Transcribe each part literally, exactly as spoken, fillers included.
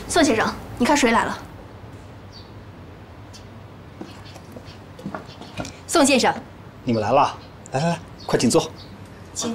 宋先生，你看谁来了？ 宋先生， 你们来了，来来来，快请坐。 请。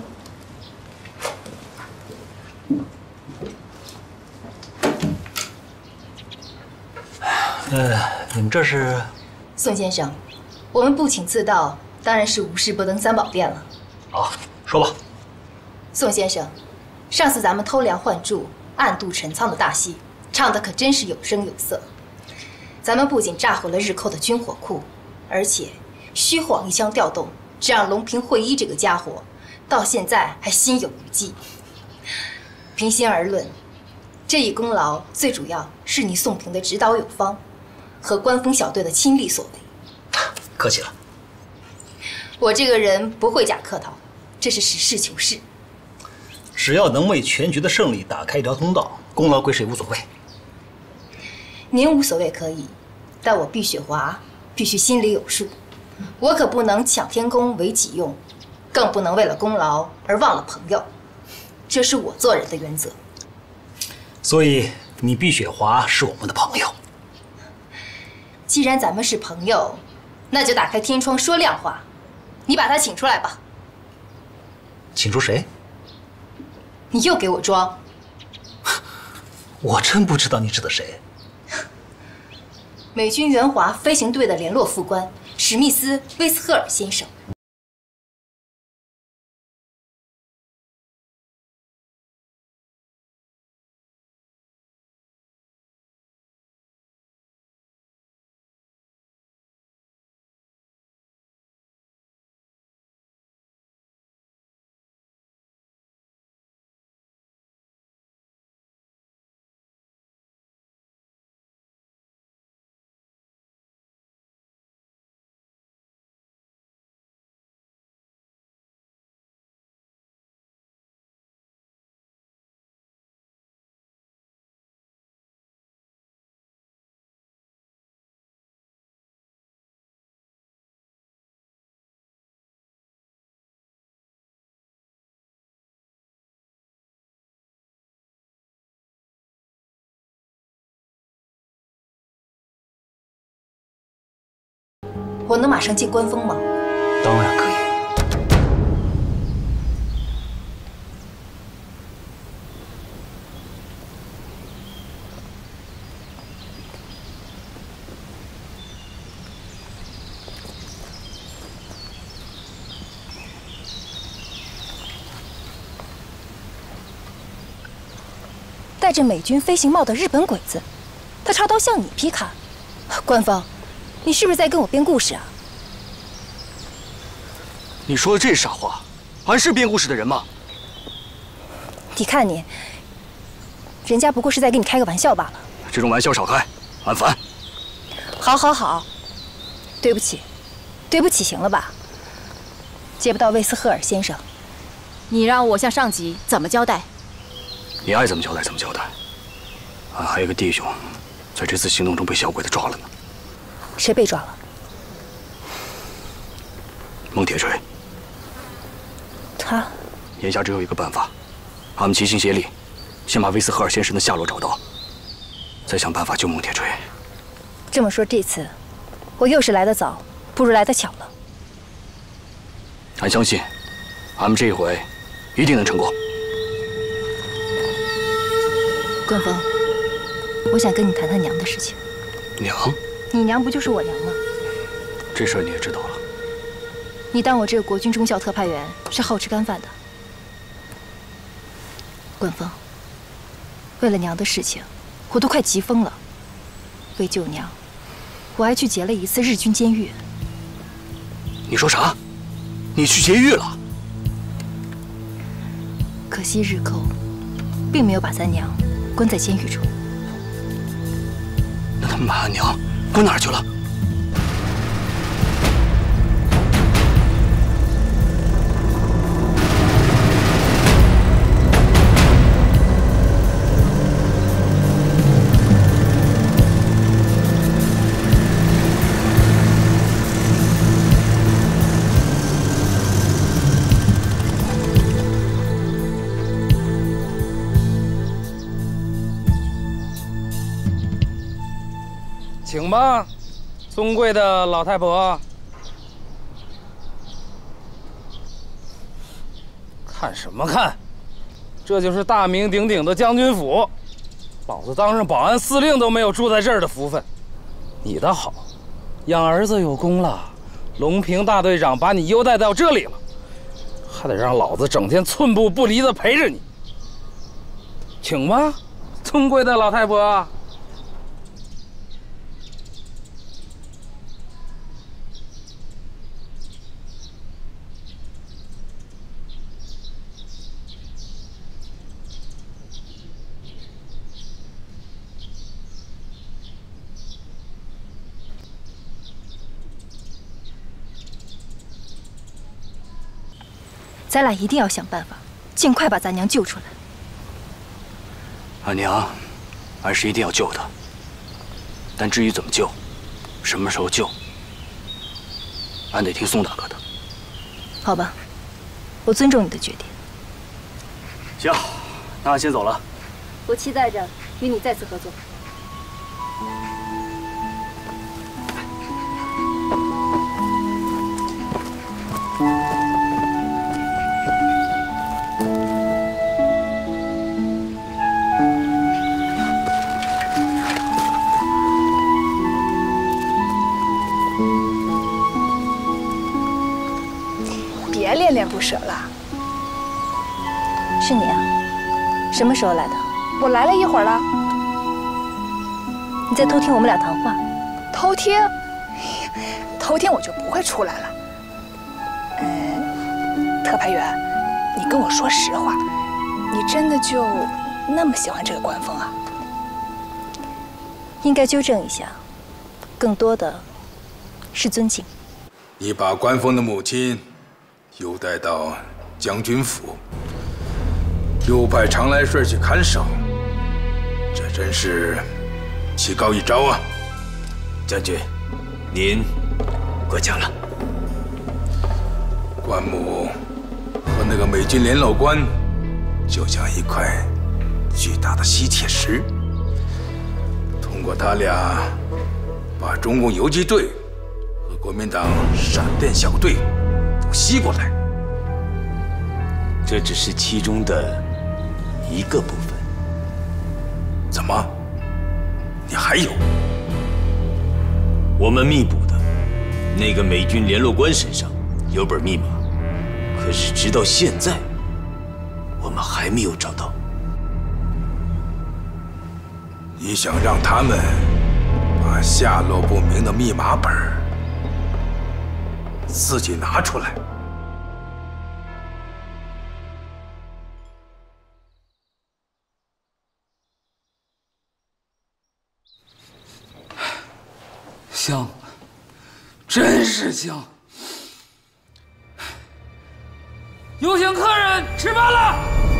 呃，你们这是？ 宋先生，我们不请自到，当然是无事不登三宝殿了。 好，说吧。 宋先生，上次咱们偷梁换柱、暗度陈仓的大戏，唱的可真是有声有色。咱们不仅炸毁了日寇的军火库，而且虚晃一枪调动，这让龙平会一这个家伙到现在还心有余悸。平心而论，这一功劳最主要是你宋平的指导有方，和关风小队的亲力所为。 客气了。 我这个人不会假客套，这是实事求是。 只要能为全局的胜利打开一条通道，功劳归谁无所谓。 您无所谓可以，但我毕雪华必须心里有数。我可不能抢天功为己用，更不能为了功劳而忘了朋友，这是我做人的原则。 所以你毕雪华是我们的朋友。 既然咱们是朋友，那就打开天窗说亮话。你把他请出来吧。 请出谁？ 你又给我装！ 我真不知道你指的谁。 美军援华飞行队的联络副官史密斯·威斯赫尔先生。我能马上见关风吗？ 当然可以。 戴着美军飞行帽的日本鬼子，他插刀向你劈砍，关风。你是不是在跟我编故事啊？ 你说的这傻话，俺是编故事的人吗？ 你看你，人家不过是在跟你开个玩笑罢了。 这种玩笑少开，俺烦。 好，好，好，对不起，对不起，行了吧？接不到威斯赫尔先生， 你让我向上级怎么交代？ 你爱怎么交代怎么交代。俺还有个弟兄，在这次行动中被小鬼子抓了呢。 谁被抓了？ 孟铁锤。 他。 眼下只有一个办法，俺们齐心协力，先把威斯赫尔先生的下落找到，再想办法救孟铁锤。 这么说，这次我又是来得早，不如来得巧了。 俺相信，俺们这一回一定能成功。 关风，我想跟你谈谈娘的事情。 娘？ 你娘不就是我娘吗？ 这事儿你也知道了。 你当我这个国军中校特派员是好吃干饭的？关风，为了娘的事情，我都快急疯了。为救娘，我还去劫了一次日军监狱。 你说啥？你去劫狱了？ 可惜日寇并没有把咱娘关在监狱中。 那他们把俺娘关哪儿去了？ 请吧，尊贵的老太婆。看什么看？这就是大名鼎鼎的将军府，老子当上保安司令都没有住在这儿的福分。你倒好，养儿子有功了，隆平大队长把你优待到这里了，还得让老子整天寸步不离的陪着你。请吧，尊贵的老太婆。 咱俩一定要想办法，尽快把咱娘救出来。 俺娘，俺是一定要救她。但至于怎么救，什么时候救，俺得听宋大哥的。 好吧，我尊重你的决定。 行，那俺先走了。 我期待着与你再次合作。 别恋恋不舍了。 是你啊？什么时候来的？ 我来了一会儿了。 你在偷听我们俩谈话？ 偷听？偷听我就不会出来了。嗯，特派员，你跟我说实话，你真的就那么喜欢这个官风啊？ 应该纠正一下，更多的是尊敬。 你把官风的母亲优待到将军府，又派常来顺去看守，这真是棋高一招啊！ 将军，您过奖了。 关母和那个美军联络官，就像一块巨大的吸铁石，通过他俩，把中共游击队和国民党闪电小队都吸过来。 这只是其中的一个部分。 怎么？你还有？ 我们密捕的那个美军联络官身上有本密码，可是直到现在，我们还没有找到。 你想让他们把下落不明的密码本自己拿出来？ 香，真是香！有请客人吃饭了。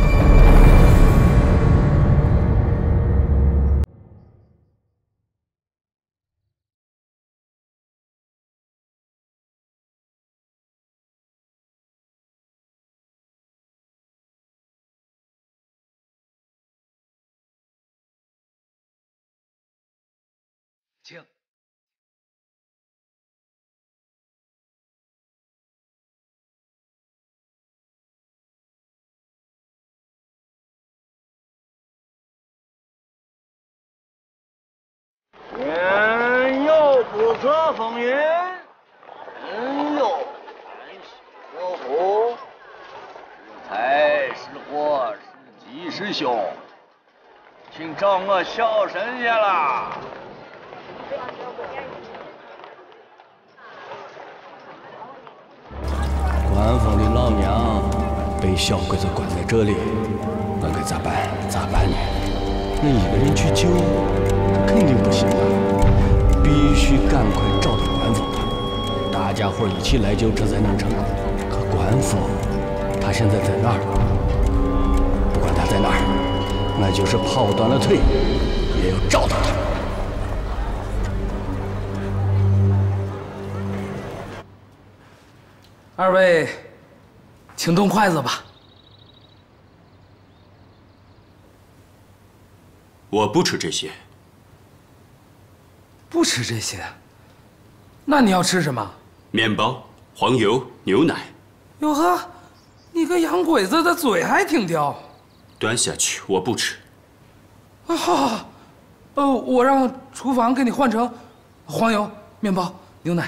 请。 年幼不测风云，人有难舍福。是财是祸是吉是凶，请找我小神仙啦。 官府的老娘被小鬼子关在这里，我该咋办？咋办呢？我一个人去救，肯定不行啊！必须赶快找到官府，大家伙一起来救，这才能成。可官府，他现在在哪儿？不管他在哪儿，那就是跑断了腿，也要找到他。 二位，请动筷子吧。 我不吃这些。 不吃这些。那你要吃什么？ 面包、黄油、牛奶。 哟呵，你个洋鬼子的嘴还挺刁。 端下去，我不吃。 啊，好好好，呃，我让厨房给你换成黄油、面包、牛奶。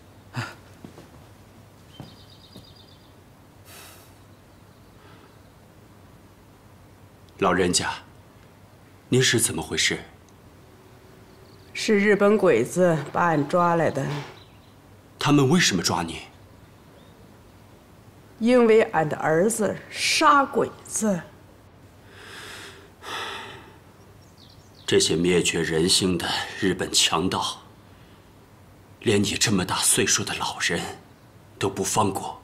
老人家，您是怎么回事？ 是日本鬼子把俺抓来的。 他们为什么抓你？ 因为俺的儿子杀鬼子。 这些灭绝人性的日本强盗，连你这么大岁数的老人都不放过。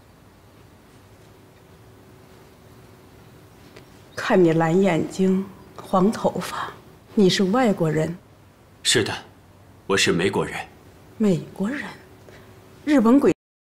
看你蓝眼睛、黄头发，你是外国人。 是的，我是美国人。 美国人，日本鬼。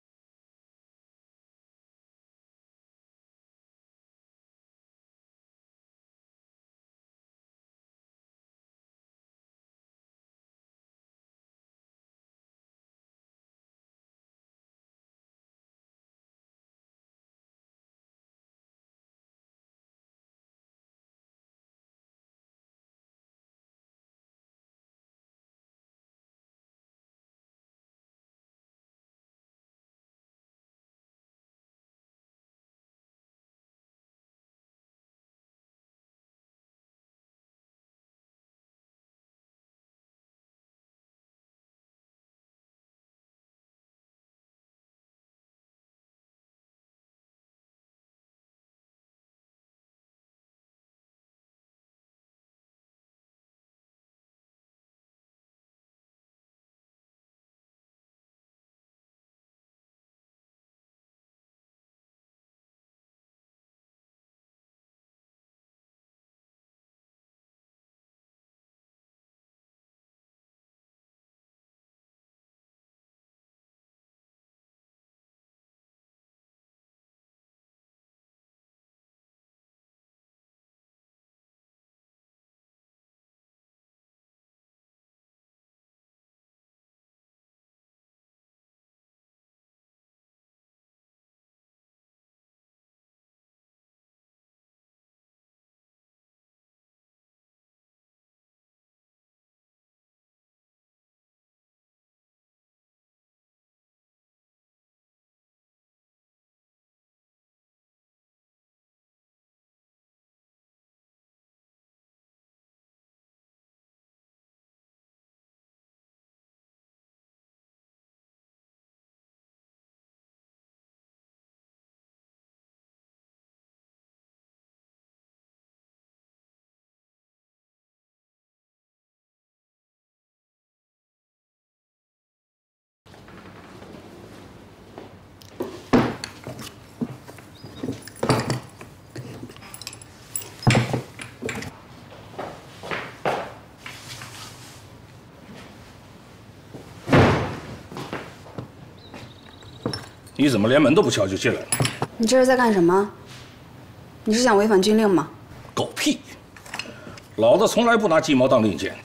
你怎么连门都不敲就进来了？ 你这是在干什么？你是想违反军令吗？ 狗屁！老子从来不拿鸡毛当令箭。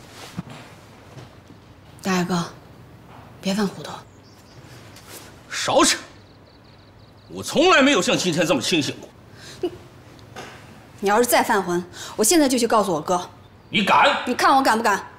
大海哥，别犯糊涂。 少扯！我从来没有像今天这么清醒过。 你，你要是再犯浑，我现在就去告诉我哥。 你敢？ 你看我敢不敢？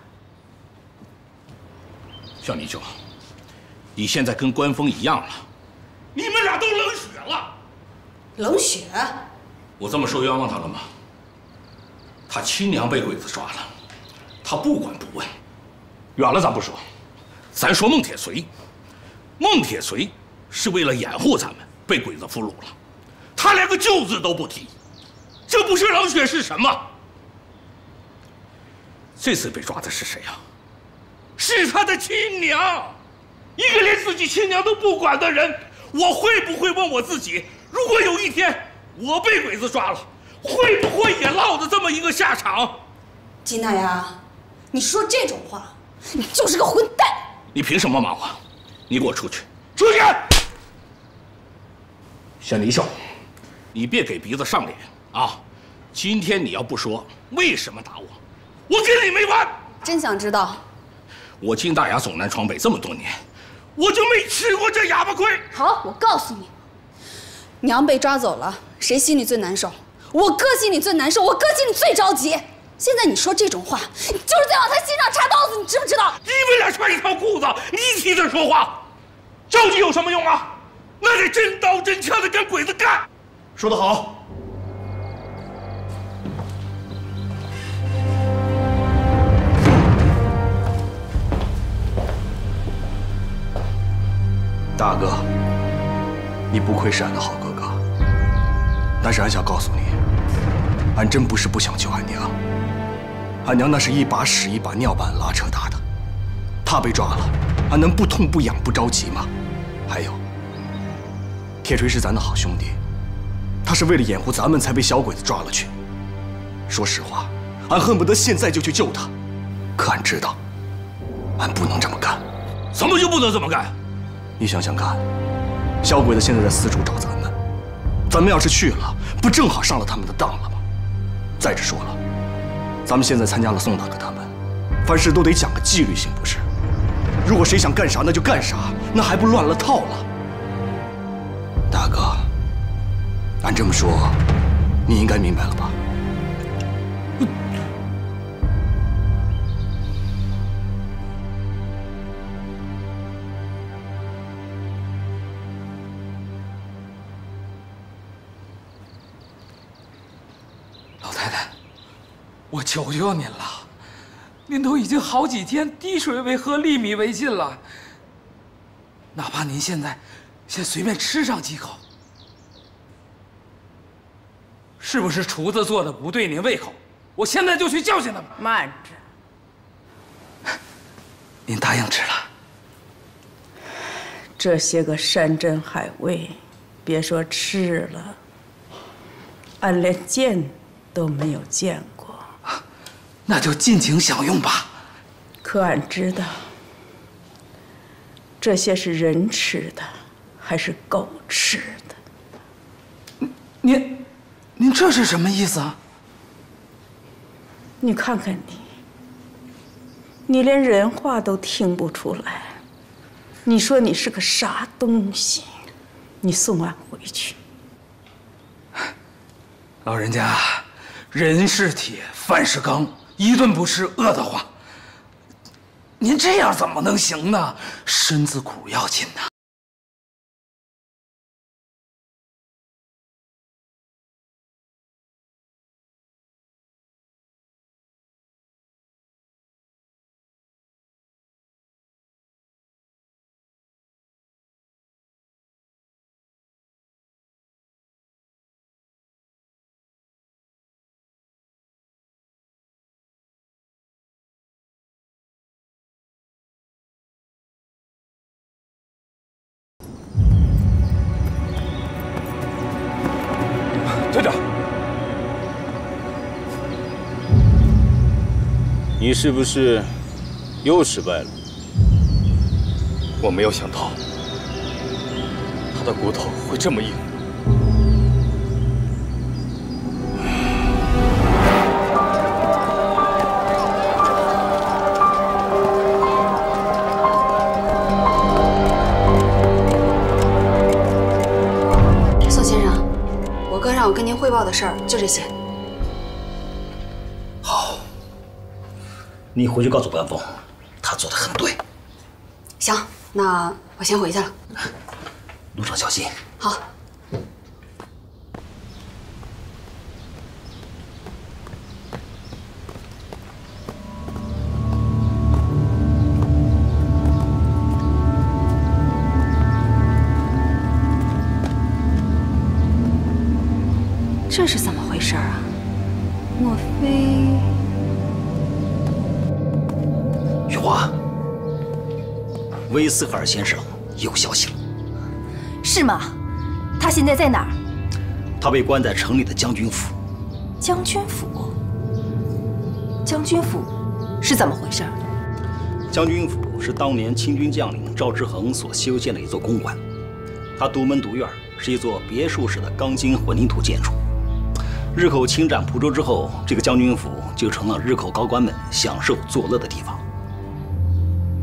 小泥鳅，你现在跟关峰一样了。 你们俩都冷血了， 冷血？ 我这么说冤枉他了吗？他亲娘被鬼子抓了，他不管不问。远了咱不说，咱说孟铁锤。孟铁锤是为了掩护咱们被鬼子俘虏了，他连个救字都不提，这不是冷血是什么？这次被抓的是谁啊？是他的亲娘，一个连自己亲娘都不管的人。 我会不会问我自己，如果有一天我被鬼子抓了，会不会也落得这么一个下场？ 金大牙，你说这种话，你就是个混蛋！ 你凭什么骂我？你给我出去！出去！小泥鳅，你别给鼻子上脸啊！今天你要不说为什么打我，我跟你没完！ 真想知道， 我进大衙走南闯北这么多年，我就没吃过这哑巴亏。 好，我告诉你，娘被抓走了，谁心里最难受？我哥心里最难受，我哥心里最着急。现在你说这种话，你就是在往他心上插刀子，你知不知道？ 你们俩穿一条裤子，你提着说话，着急有什么用啊？那得真刀真枪的跟鬼子干。 说得好。 大哥，你不愧是俺的好哥哥，但是俺想告诉你，俺真不是不想救俺娘，俺娘那是一把屎一把尿把俺拉扯大的，她被抓了，俺能不痛不痒不着急吗？还有，铁锤是咱的好兄弟，他是为了掩护咱们才被小鬼子抓了去。说实话，俺恨不得现在就去救他，可俺知道，俺不能这么干。 怎么就不能这么干？ 你想想看，小鬼子现在在四处找咱们，咱们要是去了，不正好上了他们的当了吗？再者说了，咱们现在参加了宋大哥他们，凡事都得讲个纪律性，不是？如果谁想干啥，那就干啥，那还不乱了套了？大哥，俺这么说，你应该明白了吧？ 我求求您了，您都已经好几天滴水为河，粒米为进了。哪怕您现在先随便吃上几口，是不是厨子做的不对您胃口？我现在就去教训他们。 慢着， 您答应吃了。 这些个山珍海味，别说吃了，俺连见都没有见过。 那就尽情享用吧。 可俺知道，这些是人吃的，还是狗吃的？ 您，您这是什么意思啊？ 你看看你，你连人话都听不出来，你说你是个啥东西？你送俺回去。 老人家，人是铁，饭是钢。 一顿不吃饿得慌，您这样怎么能行呢？身子骨要紧呐。 队长，你是不是又失败了？ 我没有想到他的骨头会这么硬。 宋先生。 我哥让我跟您汇报的事儿就这些。 好，你回去告诉关峰，他做的很对。 行，那我先回去了。 路上小心。 好。这是怎么回事啊？莫非…… 雨华，威斯赫尔先生有消息了。 是吗？他现在在哪儿？ 他被关在城里的将军府。 将军府？将军府是怎么回事？ 将军府是当年清军将领赵之衡所修建的一座公馆，它独门独院，是一座别墅式的钢筋混凝土建筑。 日寇侵占蒲州之后，这个将军府就成了日寇高官们享受作乐的地方。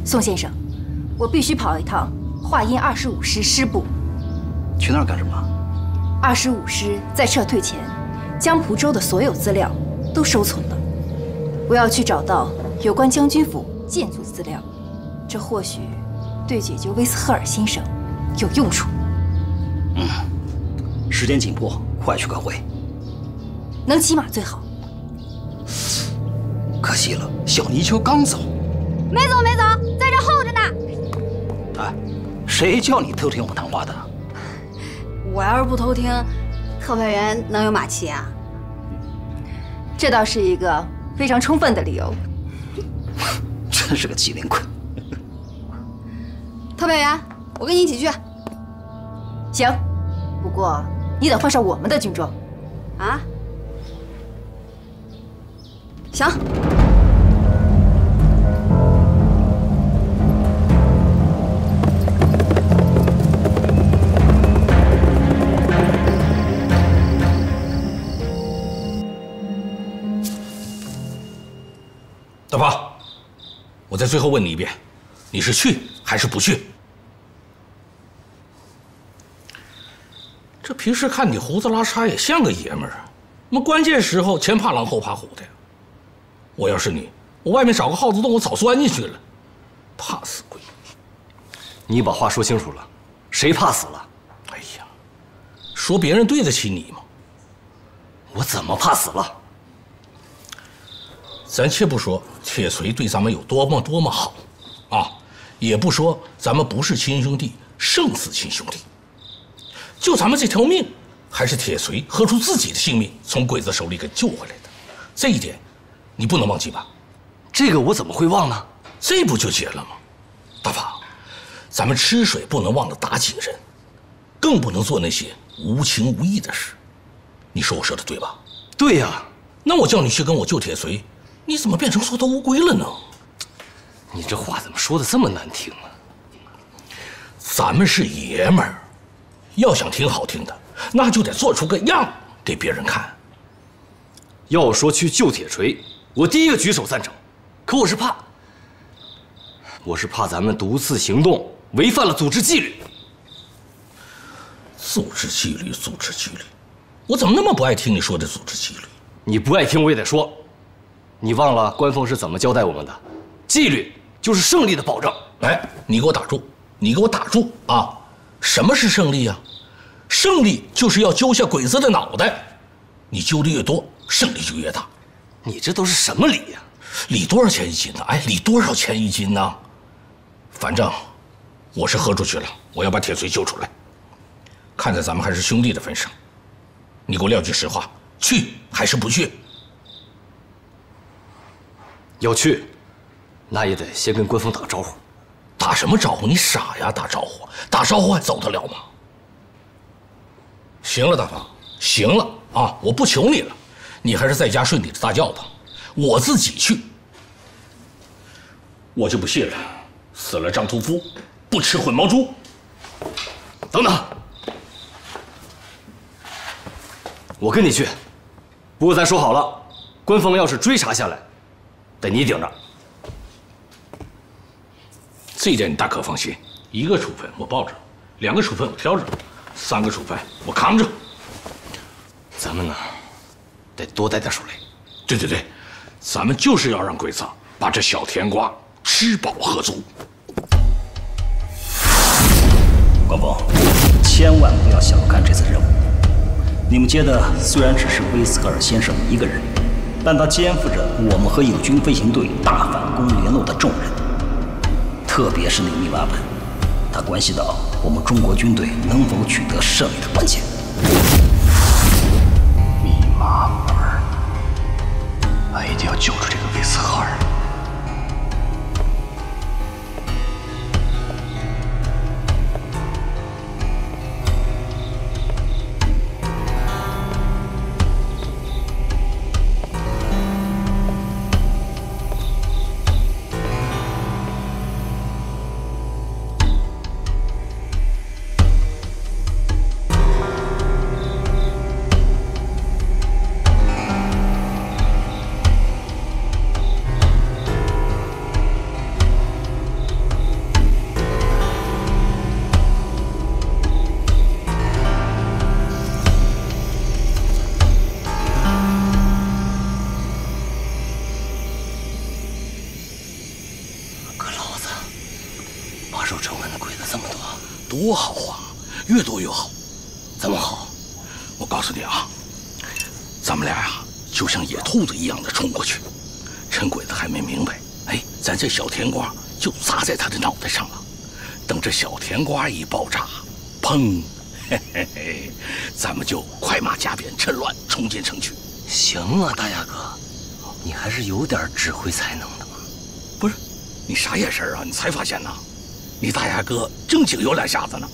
宋先生，我必须跑一趟华阴二十五师师部。 去那儿干什么？ 二十五师在撤退前，将蒲州的所有资料都收存了。我要去找到有关将军府建筑资料，这或许对解救威斯赫尔先生有用处。 嗯，时间紧迫，快去快回。 能骑马最好。 可惜了，小泥鳅刚走。 没走没走，在这候着呢。 哎，谁叫你偷听我们谈话的？ 我要是不偷听，特派员能有马骑啊？ 这倒是一个非常充分的理由。 真是个机灵鬼。 特派员，我跟你一起去。 行，不过你得换上我们的军装。 啊？行。 大发，我再最后问你一遍，你是去还是不去？这平时看你胡子拉碴也像个爷们儿啊，那么关键时候前怕狼后怕虎的呀。我要是你，我外面找个耗子洞，我早钻进去了。怕死鬼！ 你把话说清楚了，谁怕死了？ 哎呀，说别人对得起你吗？ 我怎么怕死了？ 咱且不说铁锤对咱们有多么多么好，啊，也不说咱们不是亲兄弟，胜似亲兄弟。就咱们这条命，还是铁锤喝出自己的性命从鬼子手里给救回来的，这一点你不能忘记吧？ 这个我怎么会忘呢？ 这不就结了吗？大发，咱们吃水不能忘了打井人，更不能做那些无情无义的事。你说我说的对吧？ 对呀。 那我叫你去跟我救铁锤，你怎么变成缩头乌龟了呢？ 你这话怎么说的这么难听啊？ 咱们是爷们儿，要想听好听的，那就得做出个样给别人看。 要说去救铁锤，我第一个举手赞成。可我是怕，我是怕咱们独自行动违反了组织纪律。 组织纪律，组织纪律，我怎么那么不爱听你说的组织纪律？ 你不爱听我也得说。你忘了官方是怎么交代我们的？纪律就是胜利的保证。 哎，你给我打住！你给我打住啊！什么是胜利啊？胜利就是要揪下鬼子的脑袋，你揪的越多，胜利就越大。 你这都是什么理呀？ 理多少钱一斤呢？哎，理多少钱一斤呢？反正我是喝出去了，我要把铁锤救出来。看在咱们还是兄弟的份上，你给我撂句实话，去还是不去？ 要去，那也得先跟官方打招呼。 打什么招呼？你傻呀！打招呼，打招呼还走得了吗？行了，大发，行了啊！我不求你了，你还是在家睡你的大觉吧。我自己去，我就不信了，死了张屠夫，不吃混毛猪。 等等，我跟你去，不过咱说好了，官方要是追查下来，得你顶着。 这一点你大可放心，一个处分我抱着，两个处分我挑着，三个处分我扛着。 咱们呢，得多带点手雷。 对对对，咱们就是要让鬼子把这小甜瓜吃饱喝足。 关峰，千万不要小看这次任务。你们接的虽然只是威斯克尔先生一个人，但他肩负着我们和友军飞行队大反攻联络的重任。特别是那个密码本，它关系到我们中国军队能否取得胜利的关键。 密码本，俺一定要救出这个威斯赫尔。 多好啊，越多越好。怎么好？我告诉你啊，咱们俩呀、啊，就像野兔子一样的冲过去。趁鬼子还没明白，哎，咱这小甜瓜就砸在他的脑袋上了。等这小甜瓜一爆炸，砰！嘿嘿嘿，咱们就快马加鞭，趁乱冲进城去。 行啊，大牙哥，你还是有点指挥才能的嘛。 不是，你啥眼神啊？你才发现呢？你大牙哥正经有两下子呢。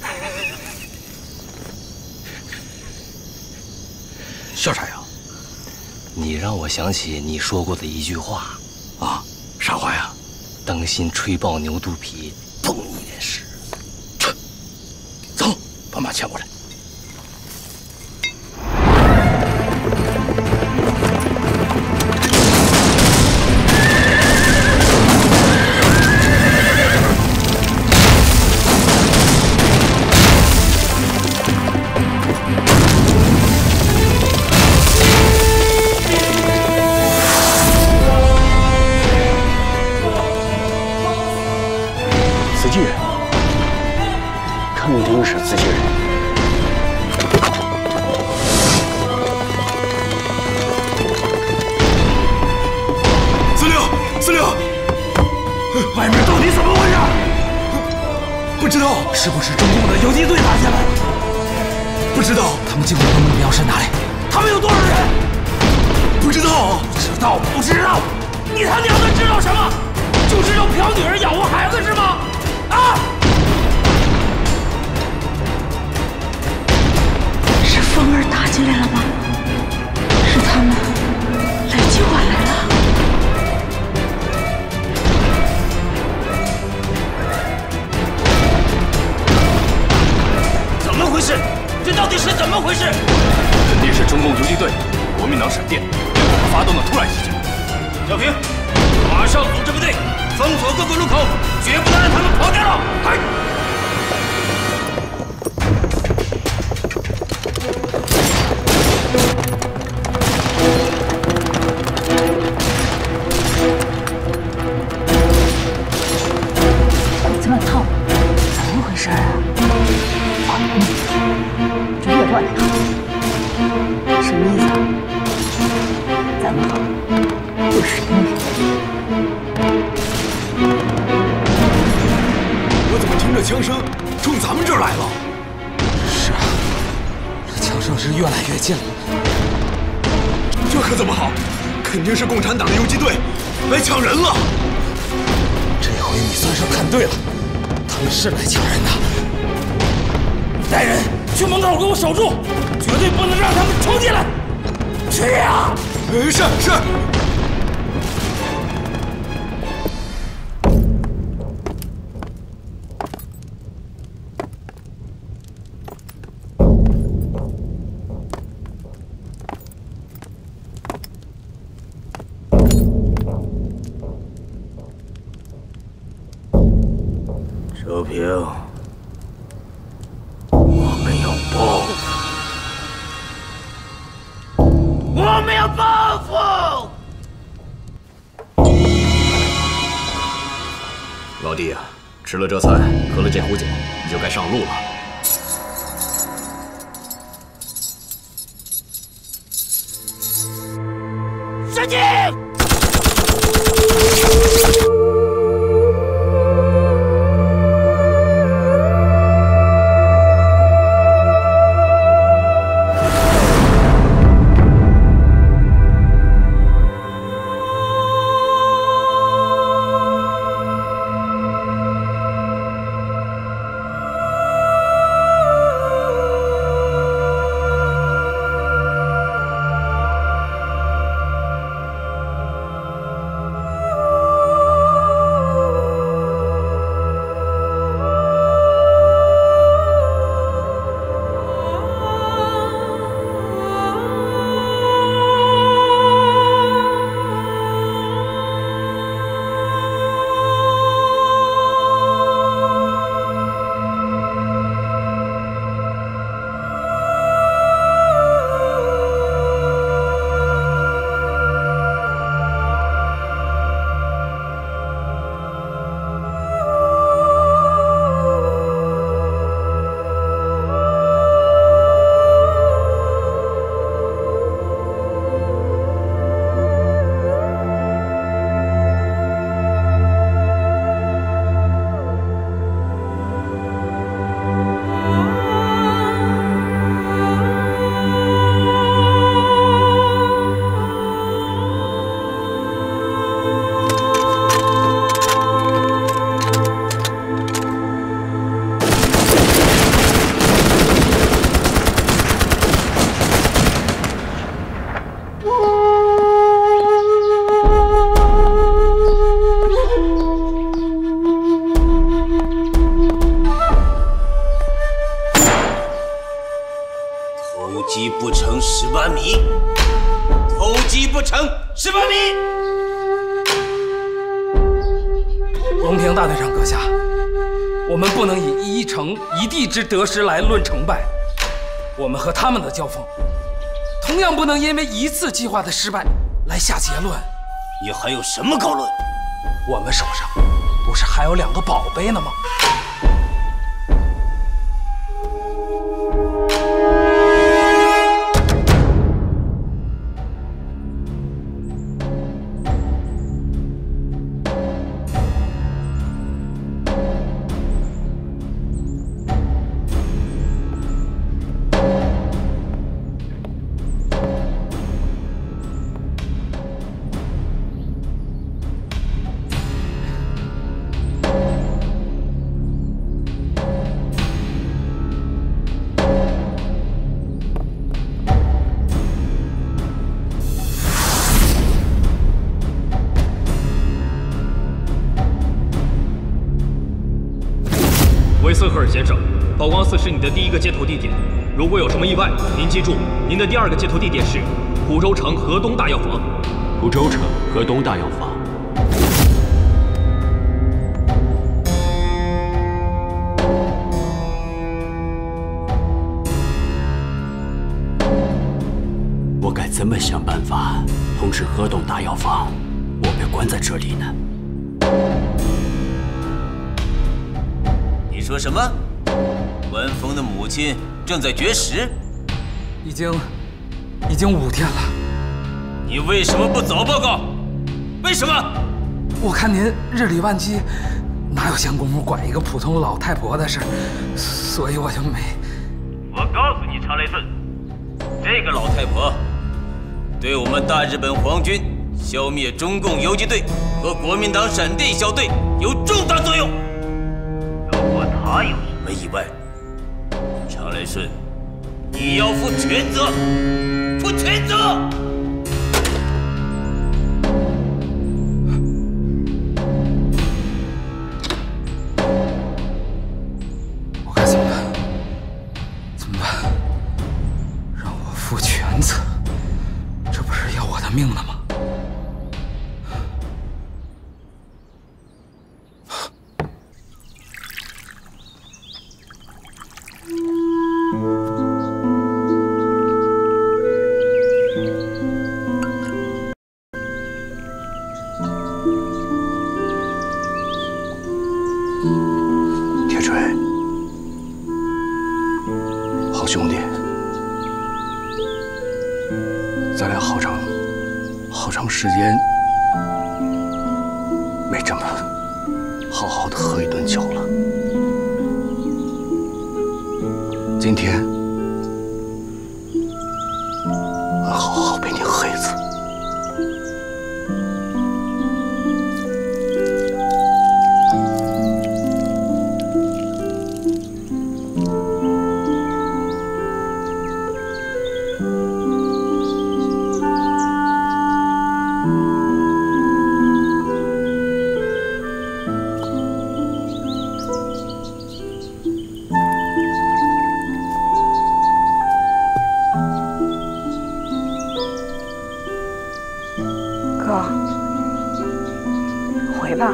笑啥呀？ 你让我想起你说过的一句话啊，啥话呀？ 当心吹爆牛肚皮，碰你也是。 走，把马牵过来。 自己人，肯定是自己人。 司令，司令， 外面到底怎么回事？ 不知道， 是不是中共的游击队打进来了？ 不知道， 他们进攻的目标是哪里？他们有多少人？ 不知道， 知道不知道？你他娘的知道什么？就知道嫖女人养活孩子是吗？啊！ 是风儿打进来了吗？是他们来救俺来了。 怎么回事？这到底是怎么回事？ 肯定是中共游击队、国民党闪电对我们发动的突然袭击。 小平，马上组织部队封锁各个路口，绝不能让他们跑掉了。嗨！ 鬼子乱套，怎么回事啊？这越乱了，什么意思啊？咱们好，有谁呢？ 我怎么听着枪声冲咱们这儿来了？ 是啊，这枪声是越来越近了。 这可怎么好？肯定是共产党的游击队来抢人了。 这回你算是看对了，他们是来抢人的。带人去门口给我守住，绝对不能让他们冲进来。去呀！ 是是。 周平，我们要报复，我们要报复！ 老弟呀、啊，吃了这菜，喝了这壶酒，你就该上路了。 上进！ 成十八米，偷鸡不成十八米。 荣平大队长阁下，我们不能以一城一地之得失来论成败。我们和他们的交锋，同样不能因为一次计划的失败来下结论。 你还有什么高论？ 我们手上不是还有两个宝贝呢吗？ 维斯赫尔先生，宝光寺是你的第一个接头地点。如果有什么意外，您记住，您的第二个接头地点是蒲州城河东大药房。 蒲州城河东大药房。我该怎么想办法通知河东大药房？我被关在这里呢。 你说什么？关峰的母亲正在绝食， 已经，已经五天了。 你为什么不早报告？为什么？ 我看您日理万机，哪有闲工夫管一个普通老太婆的事儿，所以我就没。 我告诉你，常雷顺，这个老太婆对我们大日本皇军消灭中共游击队和国民党闪电小队有重大作用。如果她有什么意外，常雷顺，你要负全责，负全责！ 我该怎么办？怎么办？让我负全责，这不是要我的命了吗？ 铁锤，好兄弟，咱俩好长好长时间没这么好好的喝一顿酒了。今天俺好好陪你喝一次。 哥，回吧。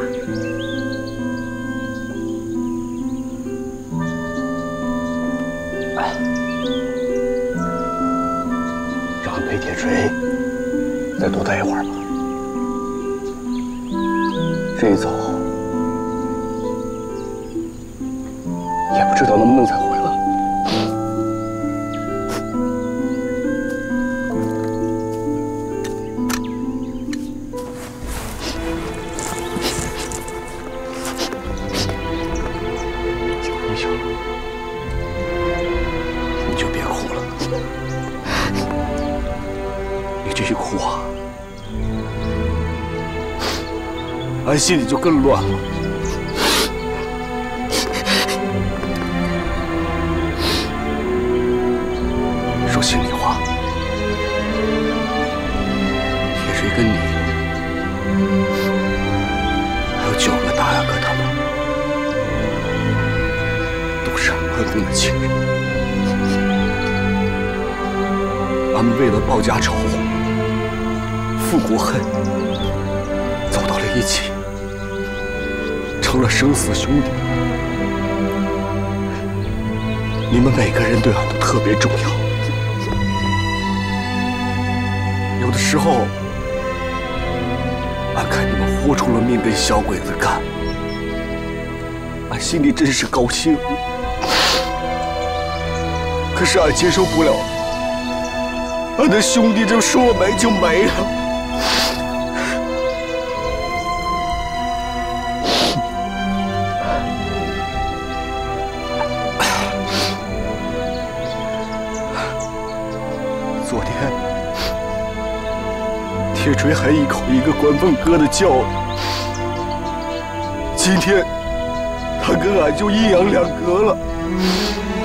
让俺陪铁锤再多待一会儿吧。这一走，也不知道能不能再回来。行了，你就别哭了。你这一哭啊，俺心里就更乱了。说心里话，铁锤跟你，还有九个大阿哥他们，都是俺关公的亲人。 俺们为了报家仇、复国恨，走到了一起，成了生死兄弟。你们每个人对俺都特别重要。有的时候，俺看你们豁出了命跟小鬼子干，俺心里真是高兴。可是俺接受不了，俺的兄弟这说没就没了。昨天，铁锤还一口一个关凤哥的叫，今天他跟俺就阴阳两隔了。